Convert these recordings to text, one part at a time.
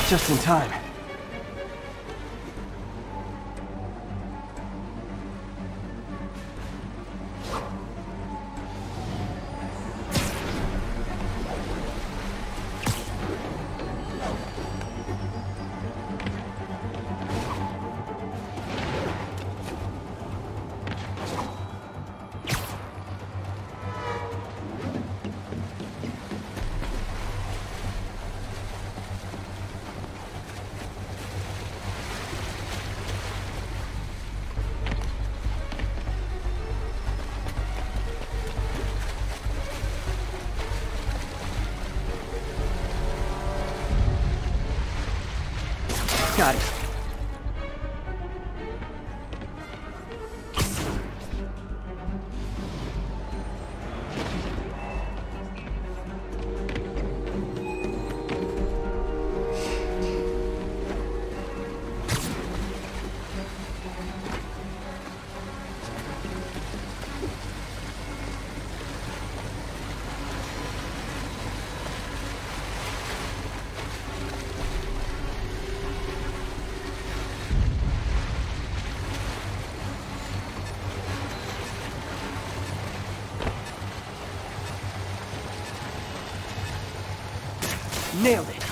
Just in time. Got it. Nailed it.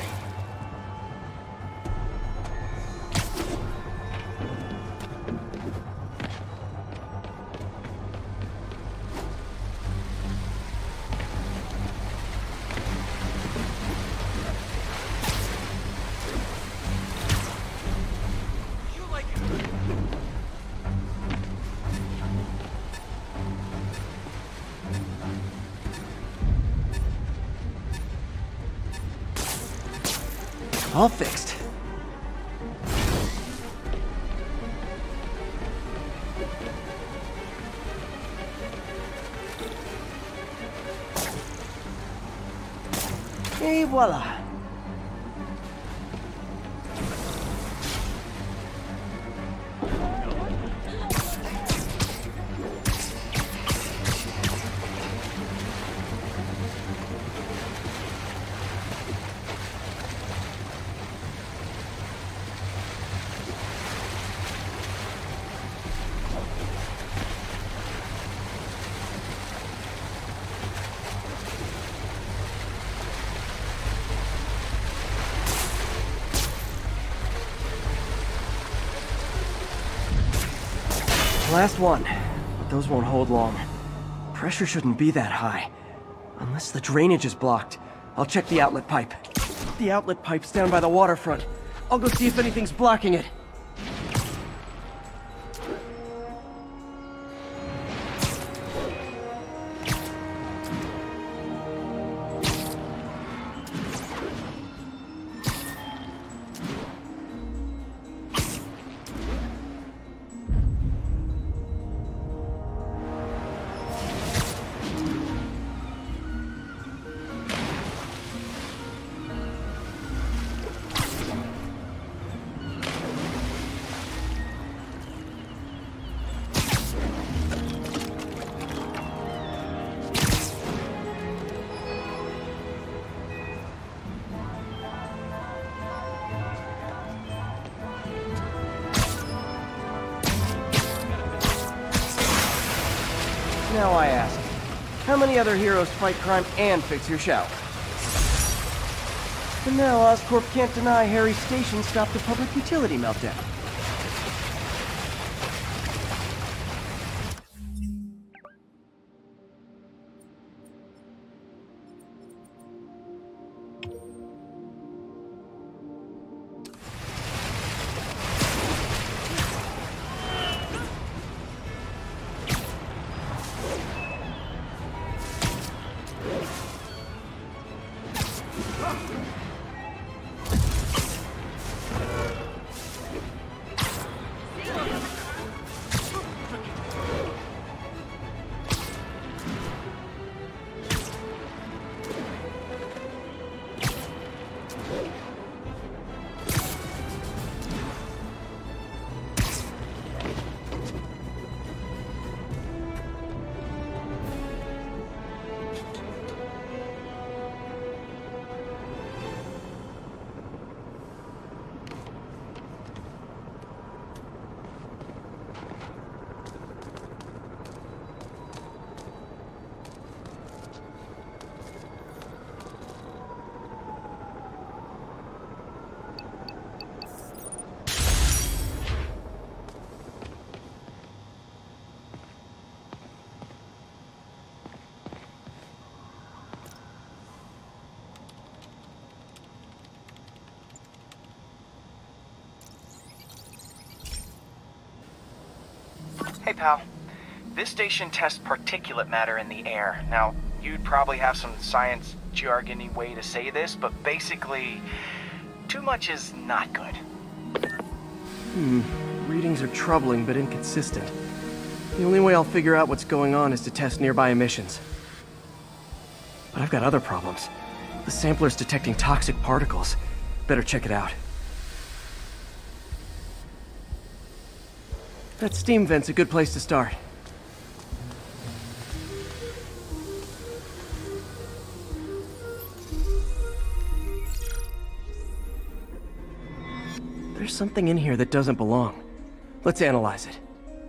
All fixed. Et voila. Last one, but those won't hold long. Pressure shouldn't be that high. Unless the drainage is blocked. I'll check the outlet pipe. The outlet pipe's down by the waterfront. I'll go see if anything's blocking it. Now I ask, how many other heroes fight crime and fix your shower? But now Oscorp can't deny Harry's station stopped a public utility meltdown. Hey, pal. This station tests particulate matter in the air. Now, you'd probably have some science jargony way to say this, but basically, too much is not good. Readings are troubling but inconsistent. The only way I'll figure out what's going on is to test nearby emissions. But I've got other problems. The sampler's detecting toxic particles. Better check it out. That steam vent's a good place to start. There's something in here that doesn't belong. Let's analyze it.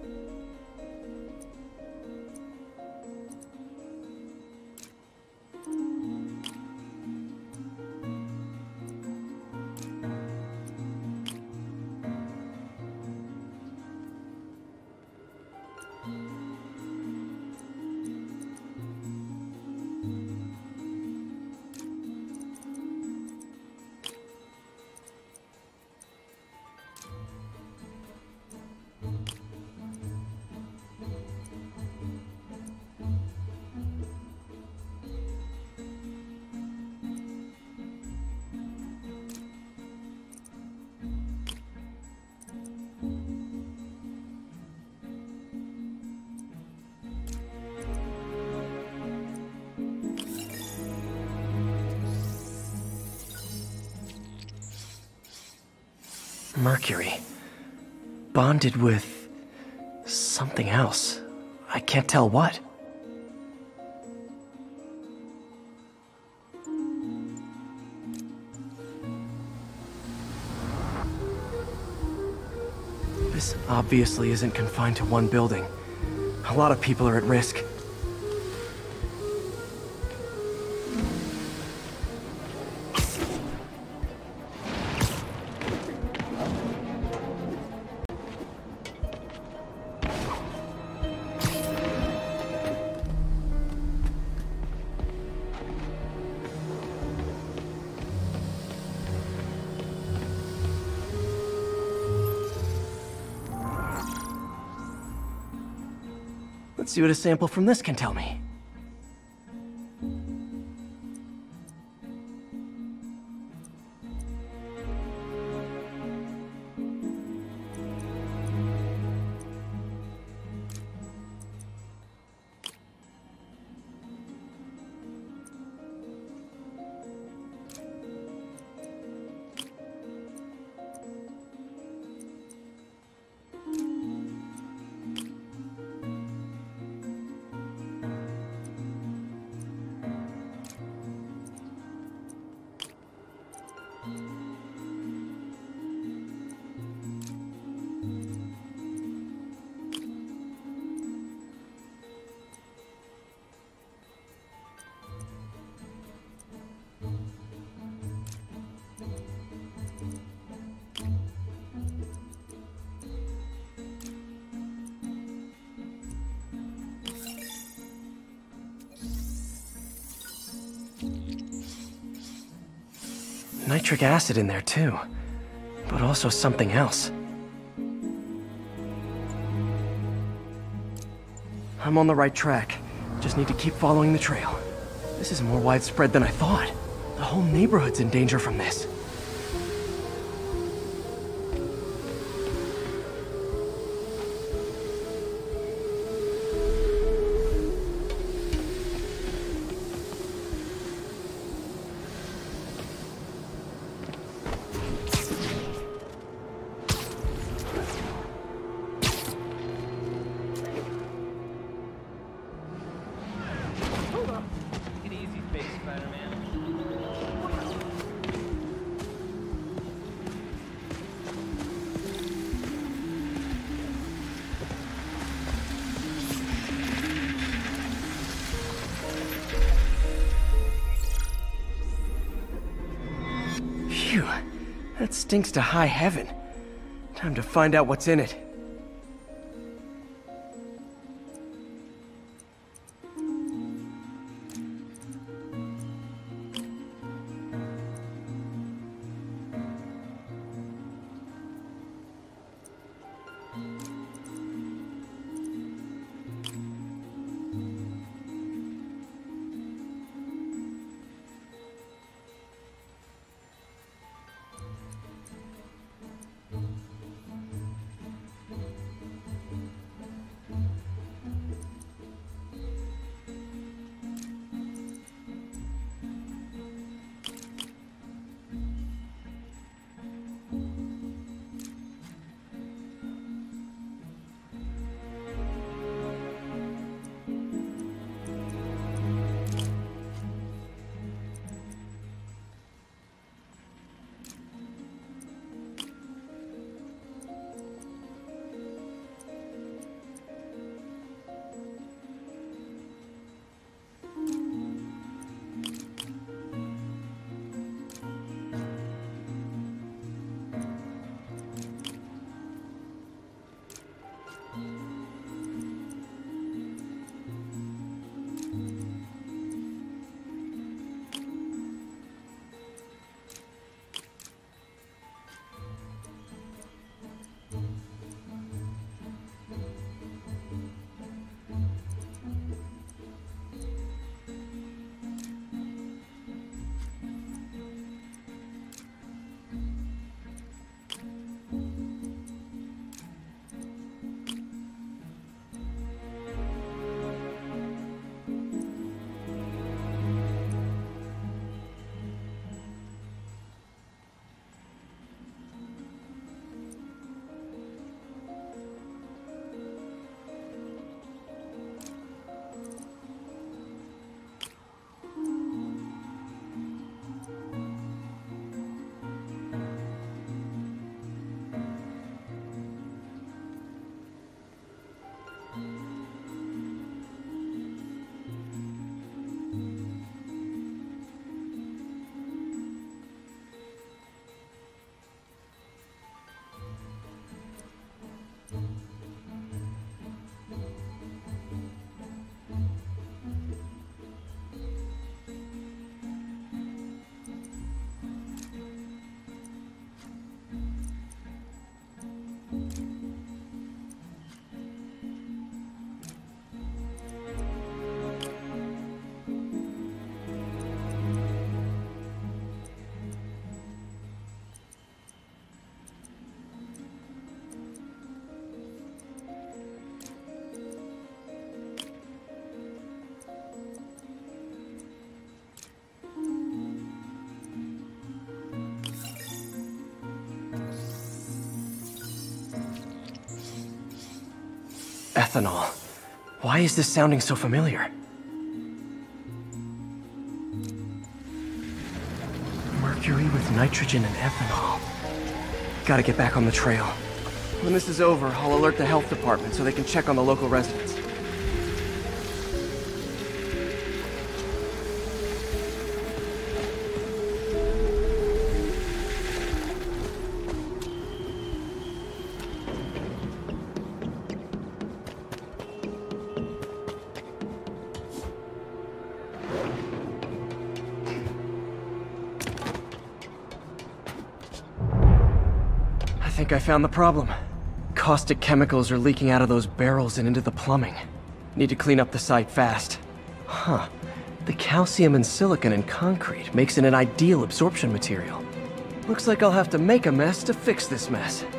Mercury. Bonded with something else. I can't tell what. This obviously isn't confined to one building. A lot of people are at risk. Let's see what a sample from this can tell me. Nitric acid in there too, but also something else. I'm on the right track. Just need to keep following the trail. This is more widespread than I thought. The whole neighborhood's in danger from this. Phew, that stinks to high heaven. Time to find out what's in it. Ethanol. Why is this sounding so familiar? Mercury with nitrogen and ethanol. Gotta get back on the trail. When this is over, I'll alert the health department so they can check on the local residents. I think I found the problem. Caustic chemicals are leaking out of those barrels and into the plumbing. Need to clean up the site fast. Huh. The calcium and silicon in concrete makes it an ideal absorption material. Looks like I'll have to make a mess to fix this mess.